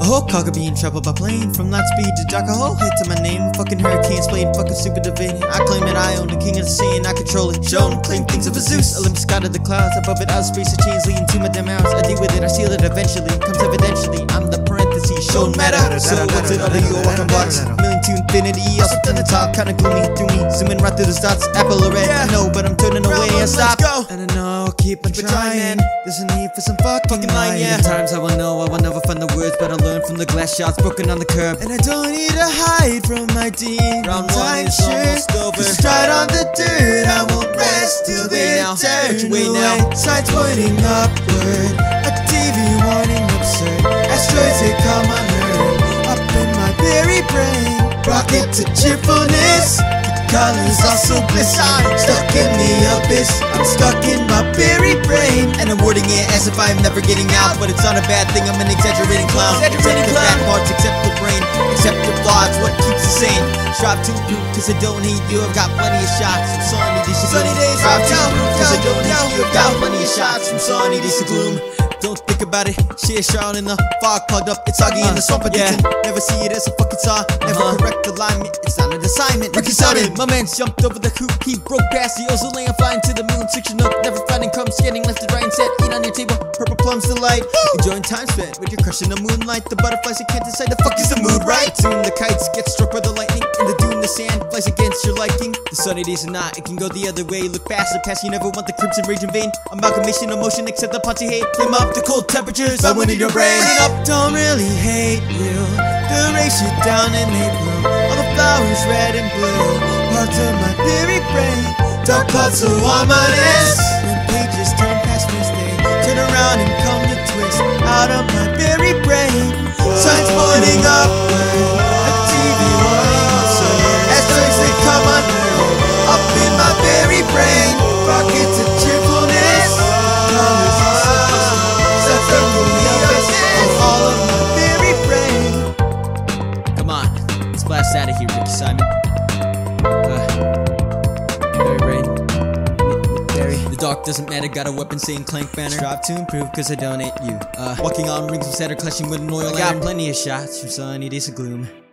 whole cog being traveled by plane, from lightspeed to dark, a whole hit to my name. Fucking hurricanes playing fucking super division. I claim that I own the king of the sea and I control it. Show 'em, claim things of a Zeus. Olympus god of the clouds, above it outerspace, the chains leading to my damn hours. I deal with it, I seal it eventually. Comes evidentially, I'm the parenthesis, shown matter. So what's it other you walking blocks? Million to infinity, also done the top, kinda gloomy through me. Zooming right through the dots, apple or red. I know, but I'm turning away, I stop. And I know, I'll keep on trying. There's a need for some fucking line, yeah. Times I will know, I will never find the words, but I learn from the glass shots broken on the curb. And I don't need to hide from my demons. Round one is almost over. Stride on the dirt, I won't rest till they turn away. Signs pointing upward, a TV warning absurd. Asteroids they come unheard, up in my Bari Brain. Rocket to cheerfulness, colors also bliss. I'm stuck in the abyss, I'm stuck in my Bari Brain. And I'm wording it as if I'm never getting out, but it's not a bad thing, I'm an exaggerating clown. Accept the bad parts, accept the brain, accept your flaws, what keeps you sane. Strive to prove, cause I don't hate you, I've got plenty of shots from sunny days to gloom. Strive to prove, cause I don't hate you, I've got plenty of shots from sunny days to gloom. Don't think about it, shit shroud in the fog plugged up, it's soggy in the swamp addicted. Never see it as a fucking saw, never correct alignment, it's not an assignment. Ricky Sutton, my man's jumped over the hoop, he broke past the ozone layer, flying to the moon. 6 note, never finding crumbs, getting left and right and set. Eat on your table, purple plums delight. Enjoying time spent with your crush in the moonlight. The butterflies, you can't decide the fuck is the mood, right? Soon the kites get struck by the lightning, and the dune, the sand flies against your liking. The sunny days are not, it can go the other way. Look past the past, you never want the crimson rage in vain. Amalgamation, emotion, accept the punch you hate. Flame up the cold temperatures, I win in your brain. Up, don't really hate you, they'll race you down and they bloom. All the flowers red and blue, parts of my Bari Brain. Dark clouds so ominous, when pages turn past first day, turn around and come to twist out of my Bari Brain. Signs pointing upward, a TV warning absurd. Asteroids they come unheard, up in my Bari Brain. Rocket to cheerfulness, colors set from the abyss of all of my Bari Brain. Come on, let's blast out of here, Ricky Simon. Bari Brain. The dark doesn't matter, got a weapon saying clank banner. Strive to improve cause I don't hate you. Walking on rings of Saturn, clashing with an oil I lantern. got plenty of shots from sunny days of gloom.